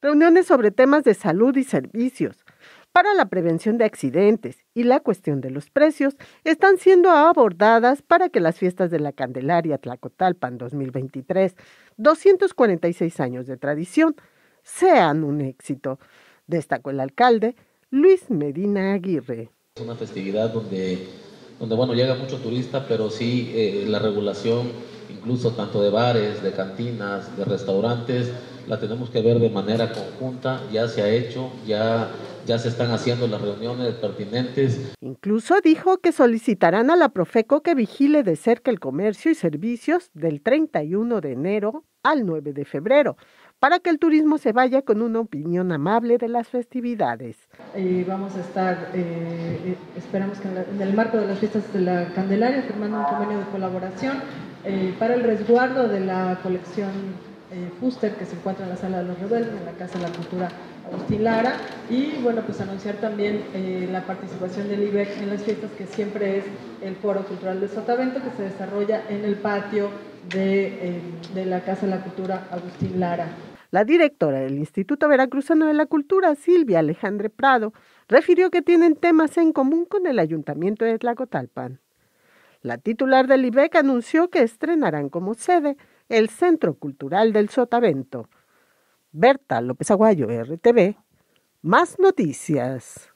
reuniones sobre temas de salud y servicios para la prevención de accidentes y la cuestión de los precios están siendo abordadas para que las fiestas de la Candelaria Tlacotalpan 2023, 246 años de tradición, sean un éxito, destacó el alcalde Luis Medina Aguirre. Es una festividad donde bueno, llega mucho turista, pero sí la regulación, incluso tanto de bares, de cantinas, de restaurantes, la tenemos que ver de manera conjunta. Ya se ha hecho, ya se están haciendo las reuniones pertinentes. Incluso dijo que solicitarán a la Profeco que vigile de cerca el comercio y servicios del 31 de enero al 9 de febrero, para que el turismo se vaya con una opinión amable de las festividades. Vamos a estar, esperamos que en el marco de las fiestas de la Candelaria, firmando un convenio de colaboración para el resguardo de la colección Fuster que se encuentra en la Sala de los Rebeldes, en la Casa de la Cultura Agustín Lara, y bueno, pues anunciar también la participación del IBEC en las fiestas, que siempre es el Foro Cultural de Sotavento, que se desarrolla en el patio de la Casa de la Cultura Agustín Lara. La directora del Instituto Veracruzano de la Cultura, Silvia Alejandre Prado, refirió que tienen temas en común con el Ayuntamiento de Tlacotalpan. La titular del IBEC anunció que estrenarán como sede el Centro Cultural del Sotavento. Berta López Aguayo, RTV, Más Noticias.